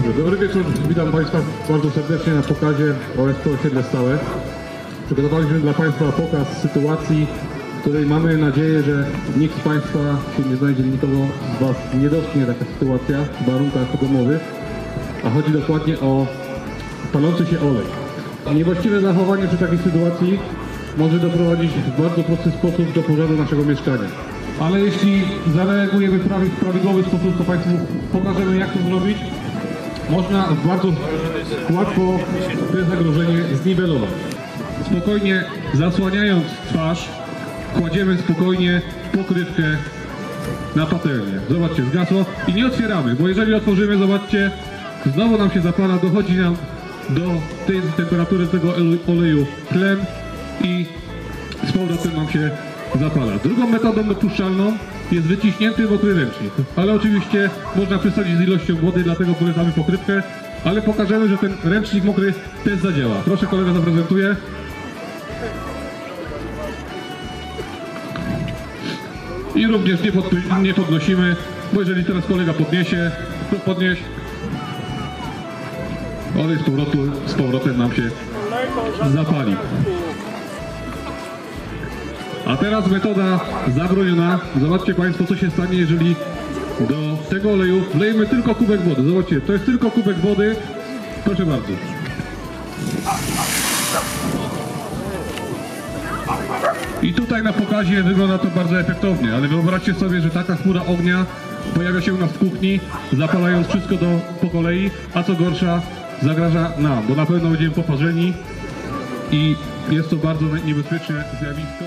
Dobry wieczór, witam Państwa bardzo serdecznie na pokazie OSP Osiedle Stałe. Przygotowaliśmy dla Państwa pokaz sytuacji, w której mamy nadzieję, że nikt z Państwa się nie znajdzie, nikogo z Was nie dotknie taka sytuacja w warunkach domowych, a chodzi dokładnie o palący się olej. Niewłaściwe zachowanie przy takiej sytuacji może doprowadzić w bardzo prosty sposób do pożaru naszego mieszkania. Ale jeśli zareagujemy w prawidłowy sposób, to Państwu pokażemy, jak to zrobić. Można bardzo łatwo to zagrożenie zniwelować. Spokojnie zasłaniając twarz, kładziemy spokojnie pokrywkę na patelnię. Zobaczcie, zgasło i nie otwieramy, bo jeżeli otworzymy, zobaczcie, znowu nam się zapala, dochodzi nam do tej temperatury tego oleju tlen i z powrotem nam się zapala. Drugą metodą dopuszczalną jest wyciśnięty mokry ręcznik, ale oczywiście można przesadzić z ilością wody, dlatego polecamy pokrywkę, ale pokażemy, że ten ręcznik mokry też zadziała. Proszę, kolega zaprezentuje. I również nie podnosimy, bo jeżeli teraz kolega podniesie, to podnieś, olej z powrotem nam się zapali. A teraz metoda zabroniona. Zobaczcie Państwo, co się stanie, jeżeli do tego oleju wlejemy tylko kubek wody. Zobaczcie, to jest tylko kubek wody. Proszę bardzo. I tutaj na pokazie wygląda to bardzo efektownie, ale wyobraźcie sobie, że taka chmura ognia pojawia się u nas w kuchni, zapalając wszystko po kolei, a co gorsza, zagraża nam, bo na pewno będziemy poparzeni i jest to bardzo niebezpieczne zjawisko.